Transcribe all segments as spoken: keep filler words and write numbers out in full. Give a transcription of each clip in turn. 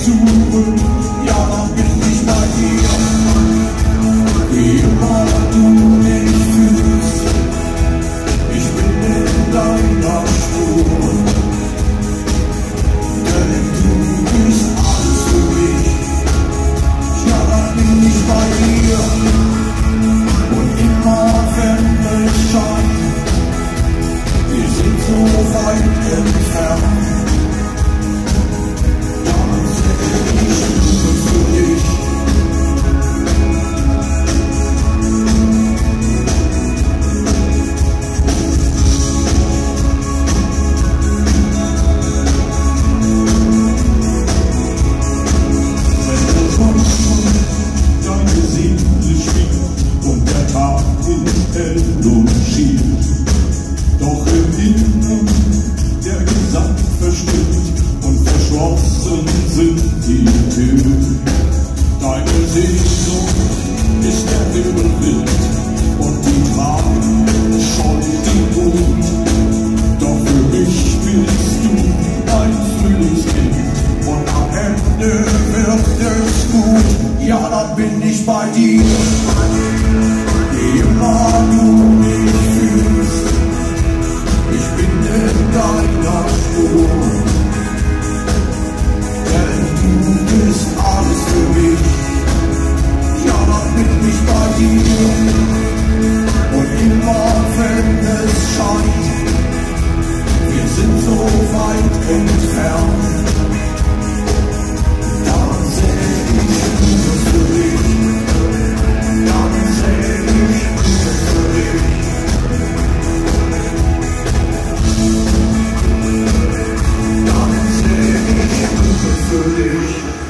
zurück, ja dann bin ich bei dir. Wie immer du mich fühlst, ich bin in deiner Spur. Denn du bist alles für mich, ja dann bin ich bei dir. Und immer wenn es scheint, wir sind so weit entfernt. Doch im Inneren der Gesang verstimmt und verschlossen sind die Türen. Deine Sehnsucht ist der Wirbelwind und die Tränen scheut die Wut. Doch für mich bist du ein Frühlingskind und am Ende wird es gut. Ja, dann bin ich bei dir. Wie immer du mich fühlst, ich bin in deiner Spur. Denn du bist alles für mich, ja dann bin ich bei dir. Und immer wenn es scheint, wir sind so weit entfernt, dann seh ich nur für dich, dann seh ich nur für dich. Dann seh ich nur für dich.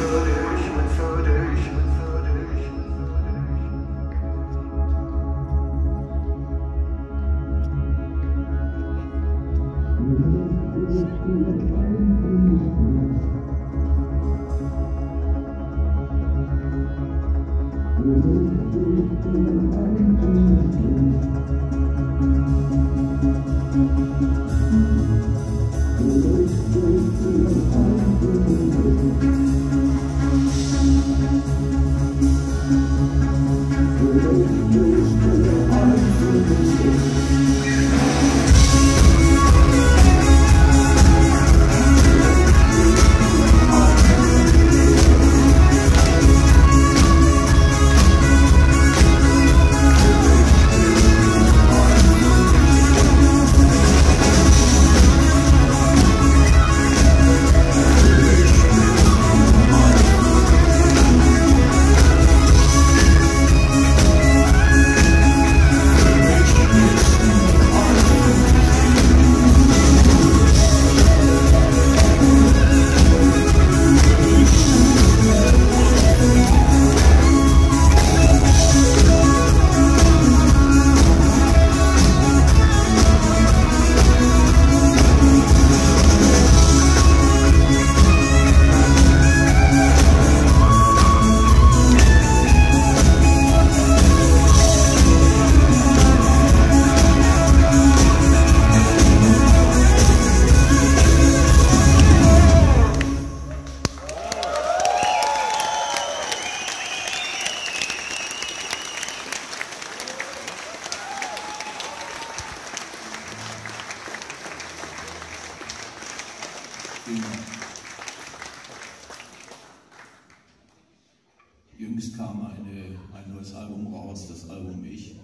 Jüngst kam eine, ein neues Album raus, das Album Ich.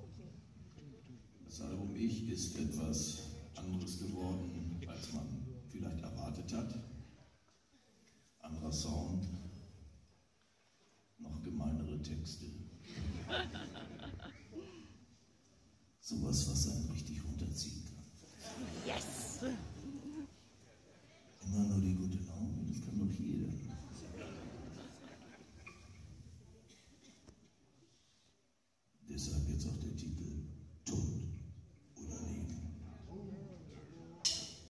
Das Album Ich ist etwas anderes geworden, als man vielleicht erwartet hat. Anderer Sound, noch gemeinere Texte. Sowas, was einen richtig runterziehen kann. Yes!